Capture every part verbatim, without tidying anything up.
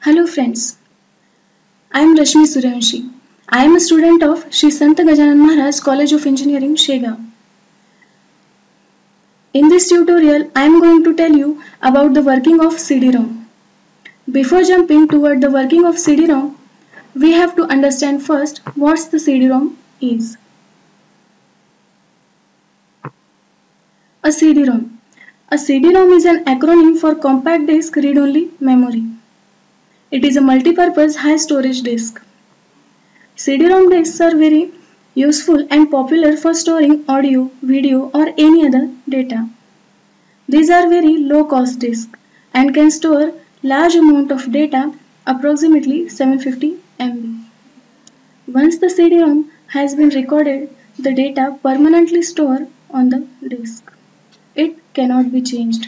Hello friends, I am Rashmi Suryanshi. I am a student of Shri Sant Gajanan Maharaj College of Engineering, Shega. In this tutorial, I am going to tell you about the working of C D ROM. Before jumping toward the working of C D ROM, we have to understand first what the C D ROM is. A C D ROM. A C D ROM is an acronym for Compact Disk Read-Only Memory. It is a multi-purpose high storage disk. C D ROM disks are very useful and popular for storing audio, video or any other data. These are very low cost disks and can store large amount of data, approximately seven hundred fifty megabytes. Once the C D ROM has been recorded, the data permanently stored on the disk. It cannot be changed.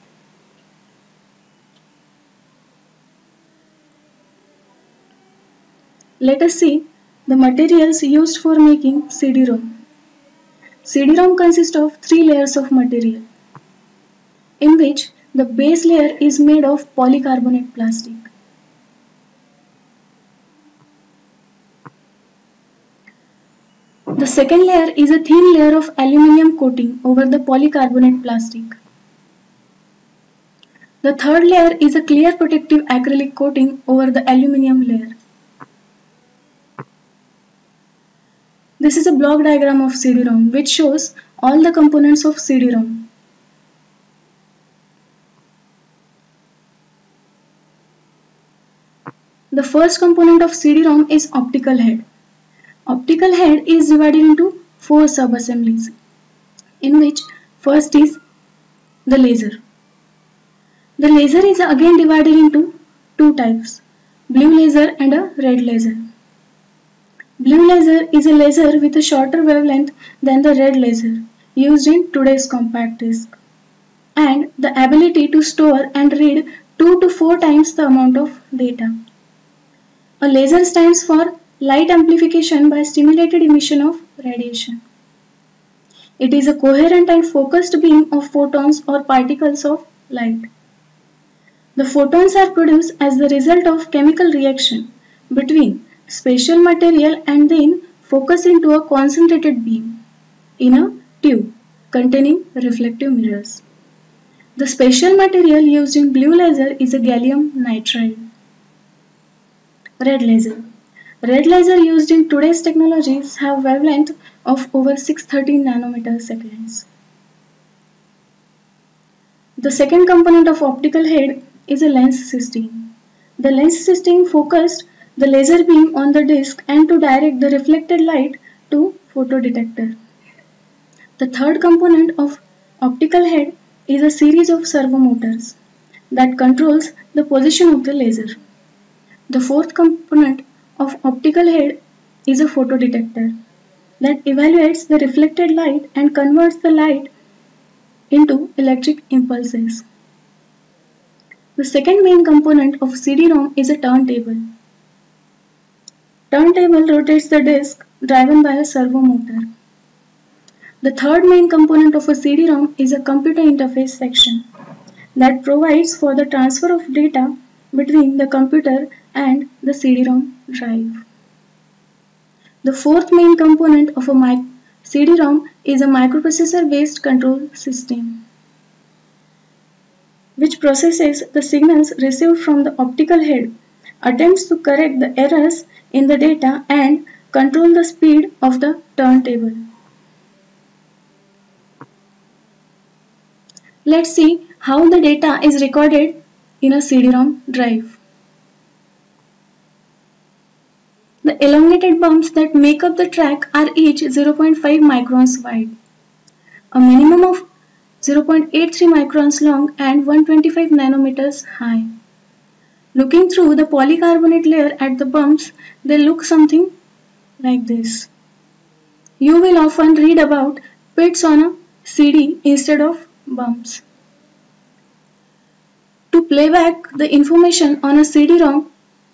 Let us see the materials used for making C D ROM. C D ROM consists of three layers of material, in which the base layer is made of polycarbonate plastic. The second layer is a thin layer of aluminium coating over the polycarbonate plastic. The third layer is a clear protective acrylic coating over the aluminium layer. This is a block diagram of C D ROM which shows all the components of C D ROM. The first component of C D ROM is optical head. Optical head is divided into four sub-assemblies, in which first is the laser. The laser is again divided into two types, blue laser and a red laser. Blue laser is a laser with a shorter wavelength than the red laser used in today's compact disc, and the ability to store and read two to four times the amount of data. A laser stands for light amplification by stimulated emission of radiation. It is a coherent and focused beam of photons or particles of light. The photons are produced as the result of chemical reaction between special material and then focus into a concentrated beam in a tube containing reflective mirrors. The special material used in blue laser is a gallium nitride. Red laser. Red laser used in today's technologies have wavelength of over six hundred thirteen nanometer seconds. The second component of optical head is a lens system. The lens system focused the laser beam on the disc and to direct the reflected light to photodetector. The third component of optical head is a series of servo motors that controls the position of the laser. The fourth component of optical head is a photodetector that evaluates the reflected light and converts the light into electric impulses. The second main component of C D ROM is a turntable. Turntable rotates the disc driven by a servo motor. The third main component of a C D ROM is a computer interface section that provides for the transfer of data between the computer and the C D ROM drive. The fourth main component of a C D ROM is a microprocessor based control system, which processes the signals received from the optical head, attempts to correct the errors in the data and control the speed of the turntable. Let's see how the data is recorded in a C D ROM drive. The elongated bumps that make up the track are each zero point five microns wide, a minimum of zero point eight three microns long and one hundred twenty-five nanometers high. Looking through the polycarbonate layer at the bumps, they look something like this. You will often read about pits on a C D instead of bumps. To play back the information on a C D ROM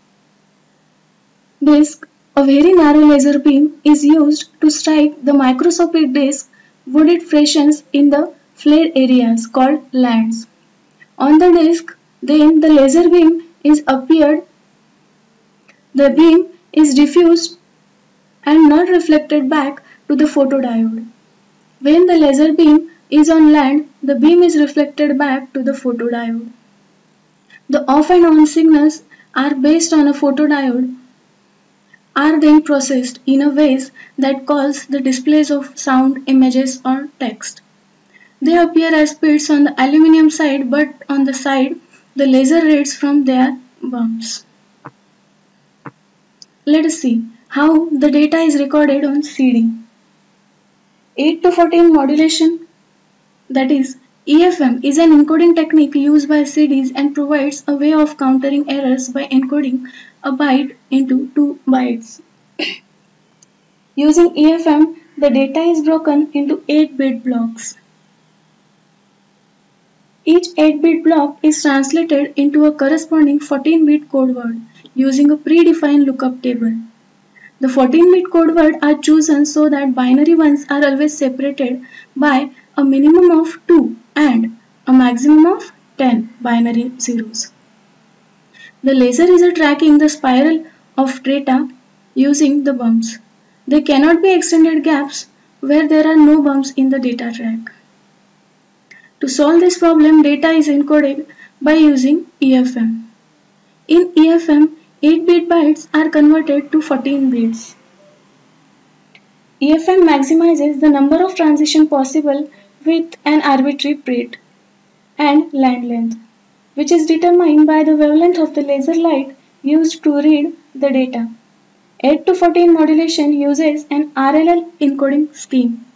disc, a very narrow laser beam is used to strike the microscopic disc wood fractions in the flared areas called lands. On the disc, then the laser beam is appeared, the beam is diffused and not reflected back to the photodiode. When the laser beam is on land, the beam is reflected back to the photodiode. The off and on signals are based on a photodiode are then processed in a ways that cause the displays of sound, images or text. They appear as pits on the aluminum side, but on the side the laser reads from their bumps. Let us see how the data is recorded on C D. eight to fourteen modulation, that is E F M, is an encoding technique used by C Ds and provides a way of countering errors by encoding a byte into two bytes. Using E F M, the data is broken into eight bit blocks. Each eight bit block is translated into a corresponding fourteen bit code word using a predefined lookup table. The fourteen bit code words are chosen so that binary ones are always separated by a minimum of two and a maximum of ten binary zeros. The laser is tracking the spiral of data using the bumps. There cannot be extended gaps where there are no bumps in the data track. To solve this problem, data is encoded by using E F M. In E F M, eight bit bytes are converted to fourteen bits. E F M maximizes the number of transitions possible with an arbitrary bit and land length, which is determined by the wavelength of the laser light used to read the data. eight to fourteen modulation uses an R L L encoding scheme.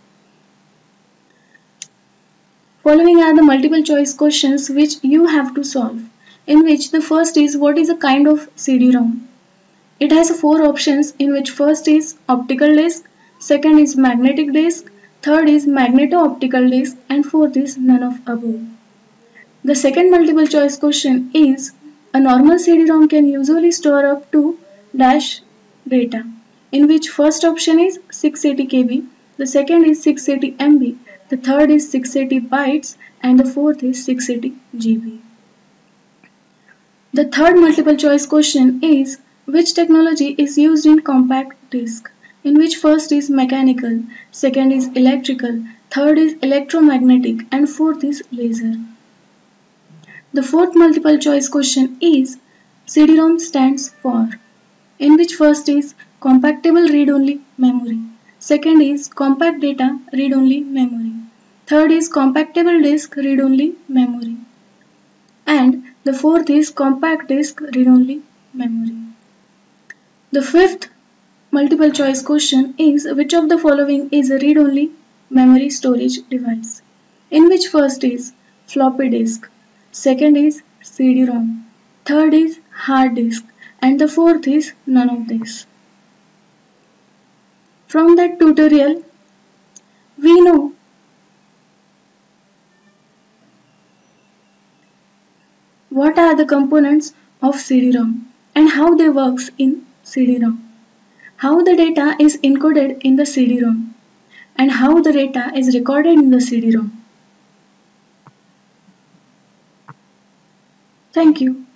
Following are the multiple choice questions which you have to solve, in which the first is what is a kind of C D ROM. It has four options, in which first is optical disc, second is magnetic disc, third is magneto-optical disc and fourth is none of above. The second multiple choice question is a normal C D ROM can usually store up to dash data, in which first option is six hundred eighty kilobytes, the second is six hundred eighty megabytes, the third is six hundred eighty bytes and the fourth is six hundred eighty gigabytes. The third multiple choice question is which technology is used in compact disc, in which first is mechanical, second is electrical, third is electromagnetic and fourth is laser. The fourth multiple choice question is C D ROM stands for, in which first is compactable read-only memory, second is compact data read-only memory, third is compactable disk read-only memory, and the fourth is compact disk read-only memory. The fifth multiple choice question is which of the following is a read-only memory storage device, in which first is floppy disk, second is C D ROM, third is hard disk and the fourth is none of this. From that tutorial, we know what are the components of C D ROM and how they works in C D ROM, how the data is encoded in the C D ROM and how the data is recorded in the C D ROM. Thank you.